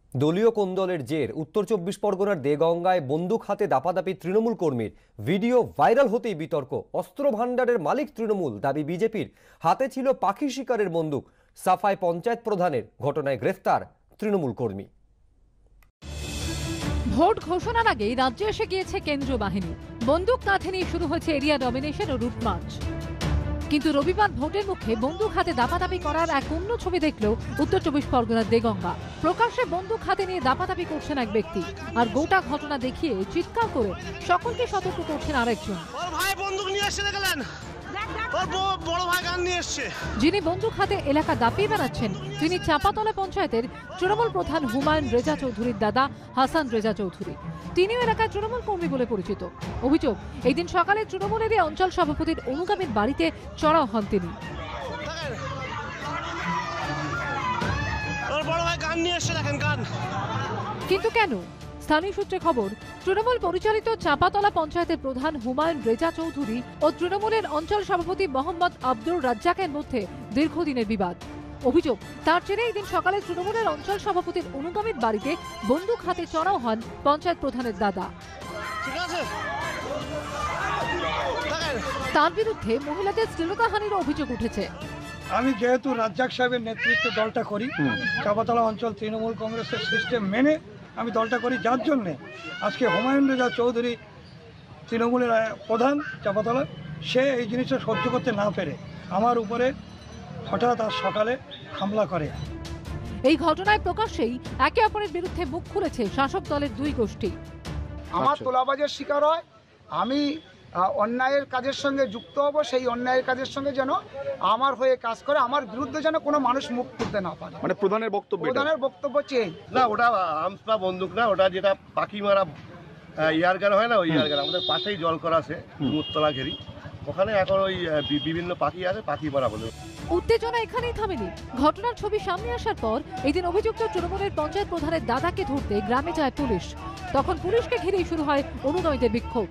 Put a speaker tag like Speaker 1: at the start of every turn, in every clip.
Speaker 1: দলীয় কোন্দলের জের উত্তর ২৪ পরগনার দেগঙ্গায় বন্দুক হাতে দাপাদাপি তৃণমূল কর্মীর ভিডিও ভাইরাল হতেই বিতর্ক। অস্ত্র ভান্ডারের মালিক তৃণমূল, দাবি বিজেপির হাতে ছিল পাখি শিকারের বন্দুক। সাফাই পঞ্চায়েত প্রধানের, ঘটনায় গ্রেফতার তৃণমূল কর্মী।
Speaker 2: ভোট ঘোষণার আগেই রাজ্যে এসে গিয়েছে কেন্দ্রীয় বাহিনী। বন্দুক কাঁধে নিয়ে শুরু হয়েছে এরিয়া ডমিনেশন ও রুট মার্চ। কিন্তু রবিবার ভোটের মুখে বন্দুক হাতে দাপাদাপি করার এক অন্য ছবি দেখলো উত্তর ২৪ পরগনার দেগঙ্গা। প্রকাশ্যে বন্দুক হাতে নিয়ে দাপাদাপি করছেন এক ব্যক্তি, আর গোটা ঘটনা দেখিয়ে চিৎকার করে সকলকে সতর্ক করছেন আরেকজন। যিনি বন্দুক হাতে এলাকা দাপিয়ে বেড়াচ্ছেন তিনি চাপাতলা পঞ্চায়েতের তৃণমূল প্রধান হুমায়ুন রেজা চৌধুরীর দাদা হাসান রেজা চৌধুরী। তিনিও এলাকায় তৃণমূল কর্মী বলে পরিচিত। অভিযোগ, এই দিন সকালে তৃণমূলের অঞ্চল সভাপতির অনুগামীর বাড়িতে চড়াও হন তিনি। কিন্তু কেন? স্থানীয় সূত্রে খবর, তৃণমূল পরিচালিত চাপাতলা পঞ্চায়েতের প্রধান হুমায়ুন রেজা চৌধুরী ও তৃণমূলের অঞ্চল সভাপতি মোহাম্মদ আব্দুর রাজ্জাকের মধ্যে দীর্ঘদিনের বিবাদ। অভিযোগ, তার জেরে এই দিন সকালে তৃণমূলের অঞ্চল সভাপতির অনুগামীর বাড়িতে বন্দুক হাতে চড়াও হন পঞ্চায়েত প্রধানের দাদা। তার বিরুদ্ধে মহিলাদের শ্লীলতাহানির অভিযোগ উঠেছে।
Speaker 3: আমি যেহেতু রাজ্জাক সাহেবের নেতৃত্বে দলটা করি, চাপাতলা অঞ্চল তৃণমূল কংগ্রেসের সিস্টেম মেনে আমি দলটা করি, যার জন্যে আজকে হুমায়ুন রেজা চৌধুরী তৃণমূলের প্রধান চাপাতলা, সে এই জিনিসটা সহ্য করতে না পেরে আমার উপরে হঠাৎ আজ সকালে হামলা করে।
Speaker 2: এই ঘটনায় প্রকাশ্যেই একে অপরের বিরুদ্ধে মুখ খুলেছে শাসক দলের দুই গোষ্ঠী।
Speaker 4: আমার তোলাবাজের শিকার হয়, আমি অন্যায়ের কাজের সঙ্গে যুক্ত হব, সেই অন্যায়ের কাজের সঙ্গে যেন আমার হয়ে কাজ করে, আমার বিরুদ্ধে যেন কোনো মানুষ মুখ খুলতে না পারে।
Speaker 5: মানে প্রধানের বক্তব্য
Speaker 4: চেঞ্জ
Speaker 6: না, ওটা আর্মস বা বন্দুক না, ওটা যেটা পাখি মারা ইয়ারগান হয় না, ওই ইয়ারগান। আমাদের পাশেই জল করা আছে মুতলা ঘেরি, ওখানে এখন ওই বিভিন্ন পাখি আছে, পাখি মারা বলে।
Speaker 2: উত্তেজনা এখানেই থামেনি। ঘটনার ছবি সামনে আসার পর এদিন অভিযুক্ত তৃণমূলের পঞ্চায়েত প্রধানের দাদাকে ধরতে গ্রামে যায় পুলিশ। তখন পুলিশকে ঘিরেই শুরু হয় অনুনয়ীদের বিক্ষোভ।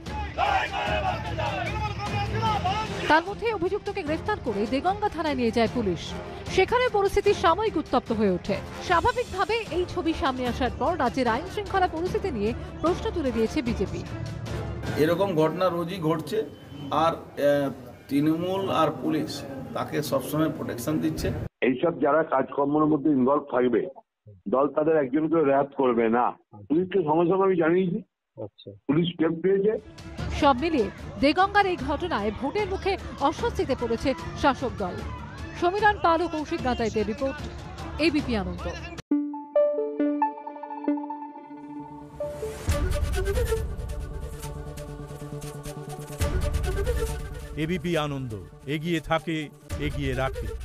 Speaker 2: তার মধ্যে অভিযুক্তকে গ্রেফতার করে দেগঙ্গা থানায় নিয়ে যায় পুলিশ। সেখানে পরিস্থিতি সাময়িক উত্তপ্ত হয়ে ওঠে। স্বাভাবিকভাবে এই ছবি সামনে আসার পর রাজ্যের আইন শৃঙ্খলা পরিস্থিতি নিয়ে প্রশ্ন তুলে দিয়েছে বিজেপি।
Speaker 7: এরকম ঘটনা রোজই ঘটছে, আর তৃণমূল আর পুলিশ তাকে সবসময় প্রোটেকশন দিচ্ছে।
Speaker 8: এইসব যারা কাজকর্মের মধ্যে ইনভলভ থাকবে, দল তাদের একজনকে রেহাত করবে না। পুলিশকে সঙ্গে সঙ্গে আমি জানিয়েছি, পুলিশ স্টেপ পেয়েছে।
Speaker 2: সব মিলিয়ে দেগঙ্গার এই ঘটনায় ভোটের মুখে অস্বস্তিতে পড়েছে শাসক দল। সমীরণ পাল ও কৌশিক গাঁতাইতের report, ABP Ananda.
Speaker 9: ABP Ananda এগিয়ে থাকে, এগিয়ে রাখে।